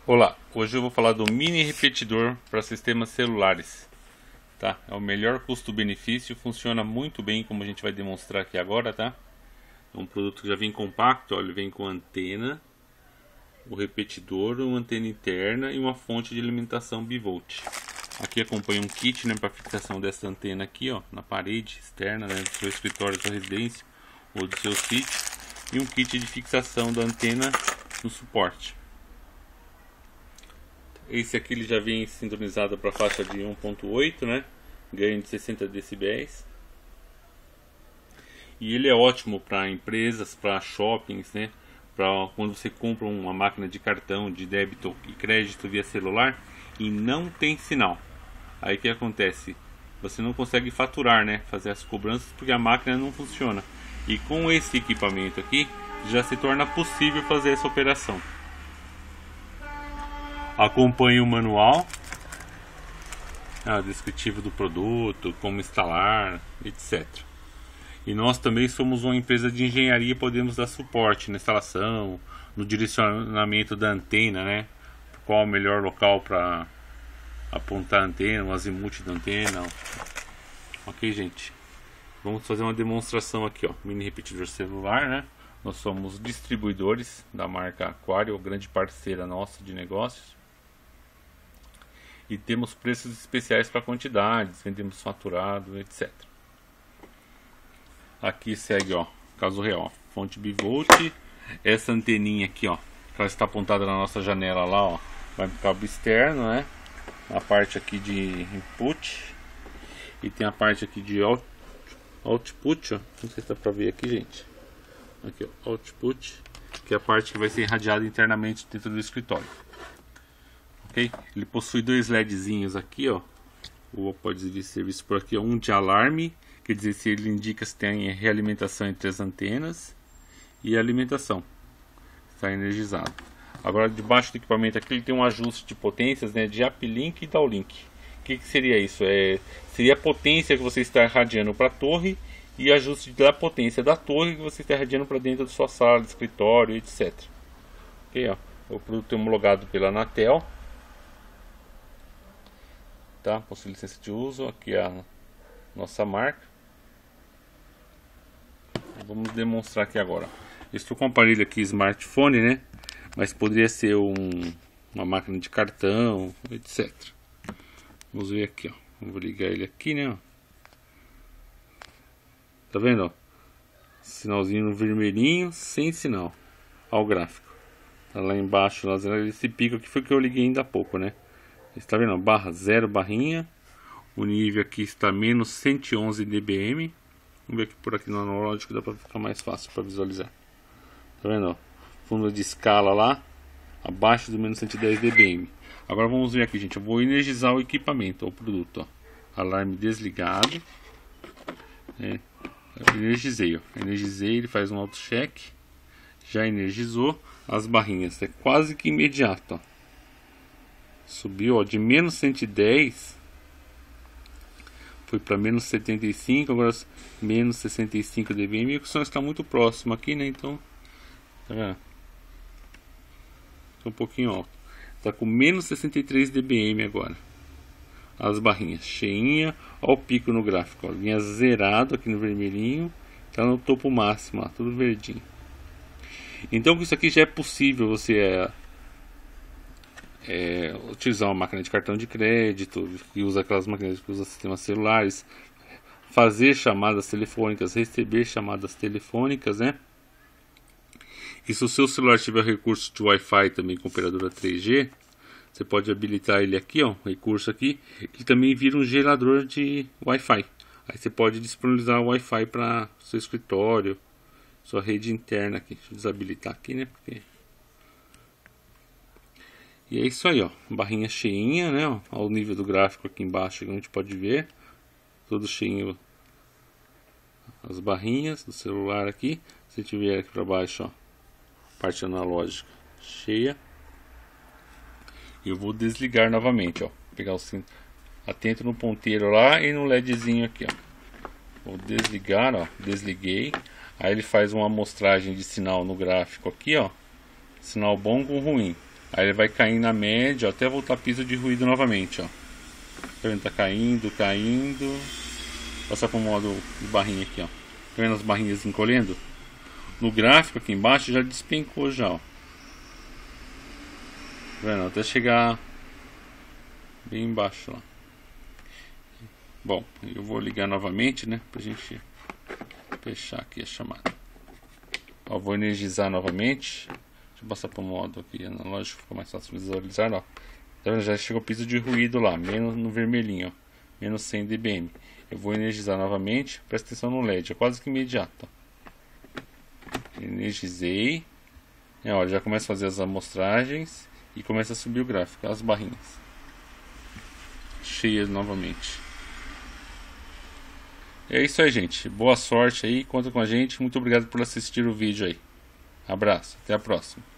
Olá, hoje eu vou falar do mini repetidor para sistemas celulares, tá? É o melhor custo-benefício, funciona muito bem como a gente vai demonstrar aqui agora, tá? É um produto que já vem compacto, ó, ele vem com antena, o repetidor, uma antena interna e uma fonte de alimentação bivolt. Aqui acompanha um kit, né, para fixação dessa antena aqui, ó, na parede externa, né, do seu escritório, da sua residência ou do seu sítio, e um kit de fixação da antena no suporte. Esse aqui ele já vem sintonizado para a faixa de 1.8, né? Ganho de 60 decibéis. E ele é ótimo para empresas, para shoppings, né? Para quando você compra uma máquina de cartão de débito e crédito via celular e não tem sinal. Aí o que acontece? Você não consegue faturar, né? Fazer as cobranças porque a máquina não funciona. E com esse equipamento aqui já se torna possível fazer essa operação. Acompanhe o manual, descritivo do produto, como instalar, etc. E nós também somos uma empresa de engenharia, podemos dar suporte na instalação, no direcionamento da antena, né? Qual o melhor local para apontar a antena, o azimuth da antena. Ok, gente? Vamos fazer uma demonstração aqui, ó. Mini repetidor celular, né? Nós somos distribuidores da marca Aquario, grande parceira nossa de negócios. E temos preços especiais para quantidades, vendemos faturado, etc. Aqui segue, ó, caso real, fonte bivolt. Essa anteninha aqui, ó, ela está apontada na nossa janela lá, ó, vai para o cabo externo, né? A parte aqui de input e tem a parte aqui de output, ó. Não sei se dá para ver aqui, gente. Aqui, ó, output, que é a parte que vai ser irradiada internamente dentro do escritório. Okay? Ele possui dois LEDzinhos aqui, ó. Pode vir serviço por aqui, ó. Um de alarme, quer dizer, se ele indica se tem realimentação entre as antenas, e a alimentação está energizado. Agora, debaixo do equipamento aqui, ele tem um ajuste de potências, né, de uplink e downlink. O que seria isso? Seria a potência que você está irradiando para a torre e ajuste da potência da torre que você está irradiando para dentro da sua sala, de escritório, etc. Okay, ó. O produto é homologado pela Anatel. Tá? Possui licença de uso, aqui é a nossa marca. Vamos demonstrar aqui agora. Estou com um aparelho aqui smartphone, né? Mas poderia ser uma máquina de cartão, etc. Vamos ver aqui, ó. Vou ligar ele aqui, né? Tá vendo, ó? Sinalzinho no vermelhinho, sem sinal. Olha o gráfico. Tá lá embaixo, lá, esse pico aqui foi que eu liguei ainda há pouco, né? Está vendo? Barra 0 barrinha. O nível aqui está menos 111 dBm. Vamos ver aqui por aqui no analógico, dá para ficar mais fácil para visualizar. Tá vendo? Fundo de escala lá, abaixo do menos 110 dBm. Agora vamos ver aqui, gente. Eu vou energizar o equipamento, o produto. Ó. Alarme desligado. Energizei, ó. Energizei, ele faz um auto-check. Já energizou as barrinhas. É quase que imediato, ó. Subiu, ó, de menos 110 foi para menos 75, agora menos 65 dBm. O som está muito próximo aqui, né? Então, tá vendo? Tá um pouquinho alto. Tá com menos 63 dBm agora. As barrinhas cheinha, ó, o pico no gráfico, ó, vinha zerado aqui no vermelhinho, tá no topo máximo, ó, tudo verdinho. Então, com isso aqui já é possível você utilizar uma máquina de cartão de crédito, que usa aquelas máquinas que usam sistemas celulares, fazer chamadas telefônicas, receber chamadas telefônicas, né? E se o seu celular tiver recurso de Wi-Fi também com operadora 3G, você pode habilitar ele aqui, ó, recurso aqui, que também vira um gerador de Wi-Fi. Aí você pode disponibilizar o Wi-Fi para seu escritório, sua rede interna aqui. Deixa eu desabilitar aqui, né? E é isso aí, ó, barrinha cheinha, né, ó, ao nível do gráfico aqui embaixo, que a gente pode ver, todo cheinho, as barrinhas do celular aqui. Se tiver aqui para baixo, ó, parte analógica cheia. E eu vou desligar novamente, ó, pegar o cinto, atento no ponteiro lá e no LEDzinho aqui, ó. Vou desligar, ó, desliguei. Aí ele faz uma amostragem de sinal no gráfico aqui, ó, sinal bom com ruim. Aí ele vai cair na média, ó, até voltar piso de ruído novamente, ó. Tá vendo? Tá caindo, caindo. Passar para o modo de barrinha aqui, ó. Tá vendo as barrinhas encolhendo? No gráfico aqui embaixo já despencou já, ó. Tá vendo? Até chegar bem embaixo lá. Bom, eu vou ligar novamente, né? Pra gente fechar aqui a chamada. Ó, vou energizar novamente. Deixa eu passar para o modo aqui analógico, fica mais fácil visualizar, ó. Tá vendo? Já chegou o piso de ruído lá, menos no vermelhinho, ó. Menos 100 dBm. Eu vou energizar novamente. Presta atenção no LED, é quase que imediato. Energizei. Ó, já começa a fazer as amostragens e começa a subir o gráfico, as barrinhas cheias novamente. É isso aí, gente. Boa sorte aí, conta com a gente. Muito obrigado por assistir o vídeo aí. Abraço, até a próxima.